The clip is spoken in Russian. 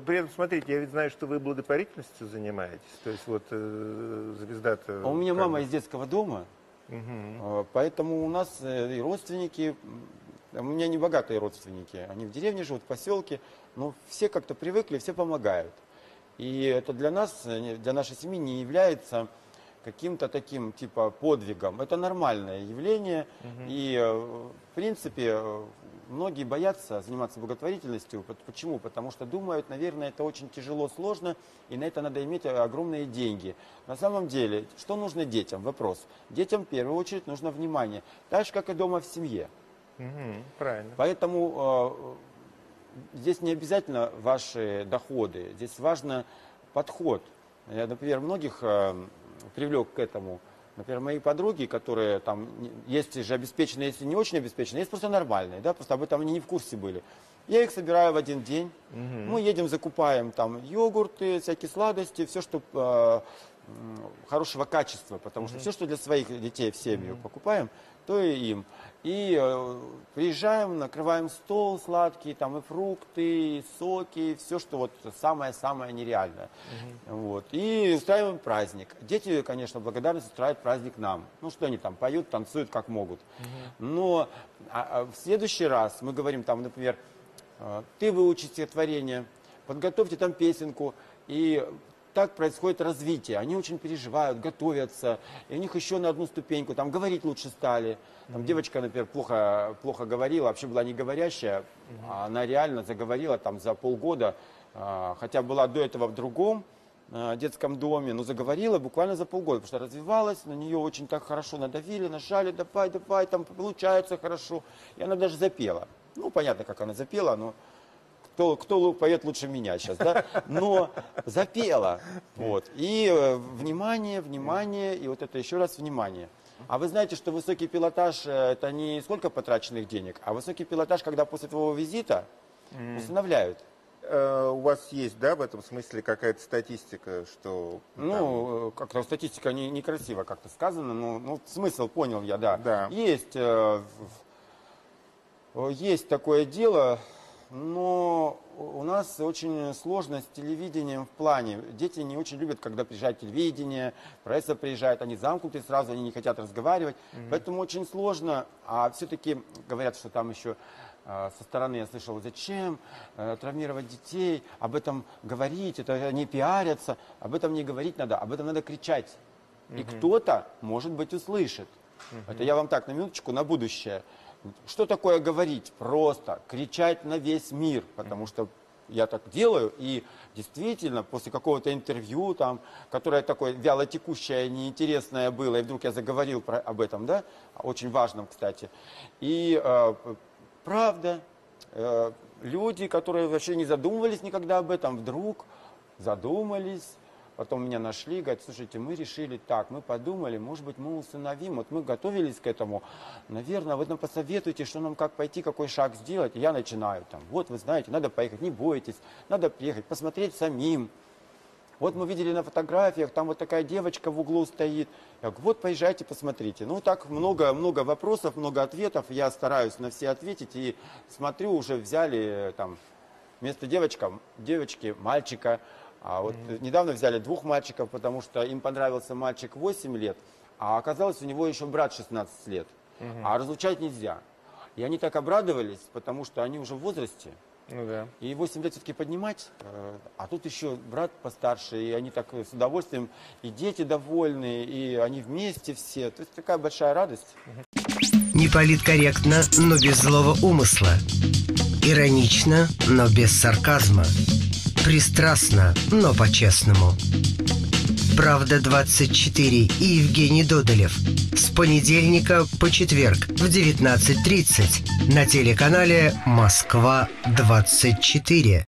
При этом, смотрите, я ведь знаю, что вы благотворительностью занимаетесь. То есть вот звезда-то... А у меня мама из детского дома, поэтому у нас и родственники, у меня не богатые родственники, они в деревне живут, в поселке, но все как-то привыкли, все помогают. И это для нас, для нашей семьи не является каким-то таким типа подвигом. Это нормальное явление. И в принципе многие боятся заниматься благотворительностью. Почему? Потому что думают, наверное, это очень тяжело, сложно, и на это надо иметь огромные деньги. На самом деле, что нужно детям? Вопрос. Детям в первую очередь нужно внимание. Так же, как и дома в семье. Правильно. Поэтому здесь не обязательно ваши доходы. Здесь важно подход. Я, например, многих привлек к этому. Например, мои подруги, которые там, есть же обеспеченные, есть и не очень обеспеченные, есть просто нормальные, да, просто об этом они не в курсе были. Я их собираю в один день, мы едем, закупаем там йогурты, всякие сладости, все, что хорошего качества, потому что все, что для своих детей в семью покупаем, то и им. И приезжаем, накрываем стол сладкий, там и фрукты, и соки, и все, что вот самое-самое нереальное. Вот. И устраиваем праздник. Дети, конечно, благодарность устраивают праздник нам. Ну, что они там поют, танцуют как могут. Но в следующий раз мы говорим там, например, ты выучи стихотворение, подготовьте там песенку, и так происходит развитие. Они очень переживают, готовятся, и у них еще на одну ступеньку, там говорить лучше стали. Там девочка, например, плохо говорила, вообще была не говорящая, а она реально заговорила там за полгода, хотя была до этого в другом детском доме, но заговорила буквально за полгода, потому что развивалась, на нее очень так хорошо надавили, нажали, давай, там получается хорошо, и она даже запела. Ну, понятно, как она запела, но кто поет лучше меня сейчас, да? Но запела. Вот. И внимание, и вот это еще раз внимание. А вы знаете, что высокий пилотаж – это не сколько потраченных денег, а высокий пилотаж, когда после твоего визита устанавливают. У вас есть, да, в этом смысле какая-то статистика, что... Ну, как-то статистика некрасиво как-то сказано, но смысл понял я, да. Да. Есть такое дело. Но у нас очень сложно с телевидением в плане. Дети не очень любят, когда приезжает телевидение, пресса приезжает, они замкнуты сразу, они не хотят разговаривать. Поэтому очень сложно. А все-таки говорят, что там еще со стороны я слышал, зачем травмировать детей, об этом говорить, это они пиарятся, об этом не говорить надо, об этом надо кричать. И кто-то, может быть, услышит. Это я вам так, на минуточку, на будущее. Что такое говорить? Просто кричать на весь мир, потому что я так делаю, и действительно, после какого-то интервью, там, которое такое вялотекущее, неинтересное было, и вдруг я заговорил об этом, да, очень важном, кстати, и правда, люди, которые вообще не задумывались никогда об этом, вдруг задумались. Потом меня нашли, говорят, слушайте, мы решили так, мы подумали, может быть, мы усыновим, вот мы готовились к этому, наверное, вы нам посоветуете, что нам, как пойти, какой шаг сделать, и я начинаю там, вот вы знаете, надо поехать, не бойтесь, надо приехать, посмотреть самим. Вот мы видели на фотографиях, там вот такая девочка в углу стоит, я говорю, вот поезжайте, посмотрите. Ну, так много вопросов, много ответов, я стараюсь на все ответить, и смотрю, уже взяли там вместо девочки, мальчика. А вот недавно взяли 2 мальчиков, потому что им понравился мальчик 8 лет, а оказалось у него еще брат 16 лет. А разлучать нельзя. И они так обрадовались, потому что они уже в возрасте. Ну, да. И 8 лет все-таки поднимать, а тут еще брат постарше, и они так с удовольствием, и дети довольны, и они вместе все. То есть такая большая радость. Не политкорректно, но без злого умысла. Иронично, но без сарказма. Пристрастно, но по-честному. «Правда-24» и Евгений Додолев. С понедельника по четверг в 19:30 на телеканале «Москва-24».